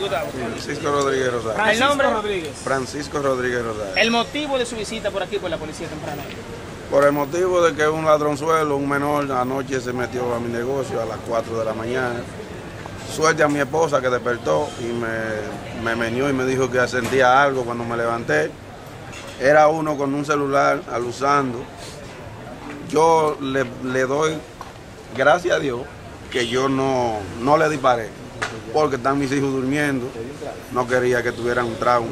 Francisco Rodríguez Rosario. ¿El nombre? Rodríguez. Francisco Rodríguez Rosario. ¿El motivo de su visita por aquí por la policía temprana? Por el motivo de que un ladronzuelo, un menor, anoche se metió a mi negocio a las 4 de la mañana. Suerte a mi esposa que despertó y me meneó y me dijo que sentía algo cuando me levanté. Era uno con un celular alusando. Yo le doy gracias a Dios que yo no le disparé, porque están mis hijos durmiendo, no quería que tuvieran un trauma.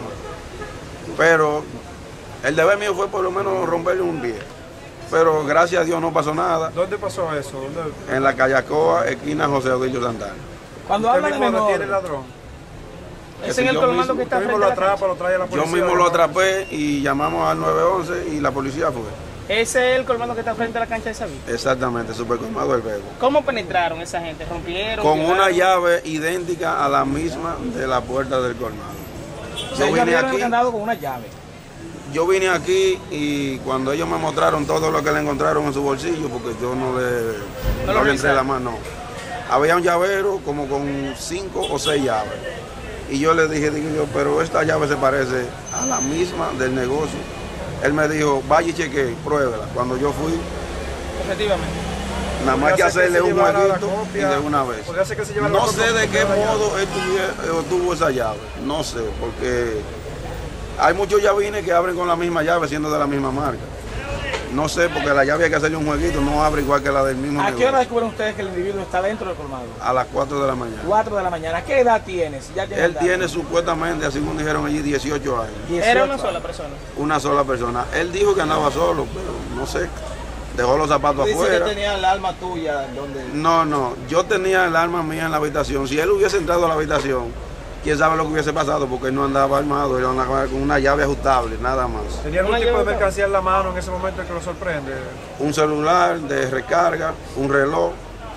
Pero el deber mío fue por lo menos romperle un pie. Pero gracias a Dios no pasó nada. ¿Dónde pasó eso? ¿Dónde? En la calle Acoa, esquina José Odillo Santana. Cuando habla de menor, tiene el ladrón? ¿Es en el colmado que está frente a la atrapa, lo trae a la Yo policía? mismo lo atrapé y llamamos al 911 y la policía fue. ¿Ese es el colmado que está frente a la cancha de Sabi? Exactamente, Supercolmado El Vego. ¿Cómo penetraron esa gente? ¿Rompieron? Con violaron? una llave idéntica a la misma de la puerta del colmado. O sea, ellos abrieron el candado con una llave. Yo vine aquí y cuando ellos me mostraron todo lo que le encontraron en su bolsillo, porque yo no le entré la mano, había un llavero como con 5 o 6 llaves. Y yo le dije, pero esta llave se parece a la misma del negocio. Él me dijo, vaya y cheque, pruébela. Cuando yo fui, Efectivamente. nada más que hacerle un jueguito y de una vez. No sé de qué modo él tuvo esa llave, no sé, porque hay muchos llavines que abren con la misma llave siendo de la misma marca. No sé, porque la llave hay que hacerle un jueguito, no abre igual que la del mismo negocio. ¿A qué hora descubren ustedes que el individuo está dentro del colmado? A las 4 de la mañana. 4 de la mañana. ¿Qué edad tienes? ¿Ya Él tiene supuestamente, según dijeron allí, 18 años. 18 ¿Era una sola persona? Una sola persona. Él dijo que andaba solo, pero no sé. Dejó los zapatos Dice afuera. que tenía el arma tuya donde... No, yo tenía el arma mía en la habitación. Si él hubiese entrado a la habitación, quién sabe lo que hubiese pasado, porque él no andaba armado, él andaba con una llave ajustable, nada más. ¿Tenía algún tipo de mercancía en la mano en ese momento que lo sorprende? Un celular de recarga, un reloj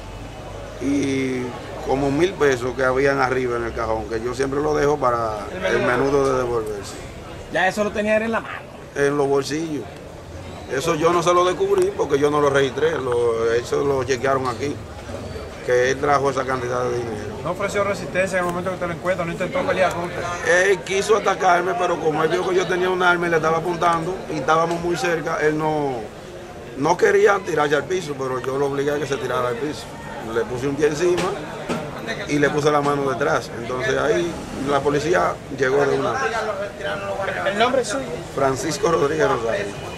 y como 1.000 pesos que habían arriba en el cajón, que yo siempre lo dejo para el menudo de devolverse. Ya eso lo tenía él en la mano. En los bolsillos. Eso yo no se lo descubrí porque yo no lo registré, eso lo chequearon aquí, que él trajo esa cantidad de dinero. ¿No ofreció resistencia en el momento que usted lo encuentra? ¿No intentó pelear con usted? Él quiso atacarme, pero como él vio que yo tenía un arma y le estaba apuntando y estábamos muy cerca, él no quería tirarse al piso, pero yo lo obligué a que se tirara al piso. Le puse un pie encima y le puse la mano detrás. Entonces ahí la policía llegó de una vez. ¿El nombre es suyo? Francisco Rodríguez Rosario.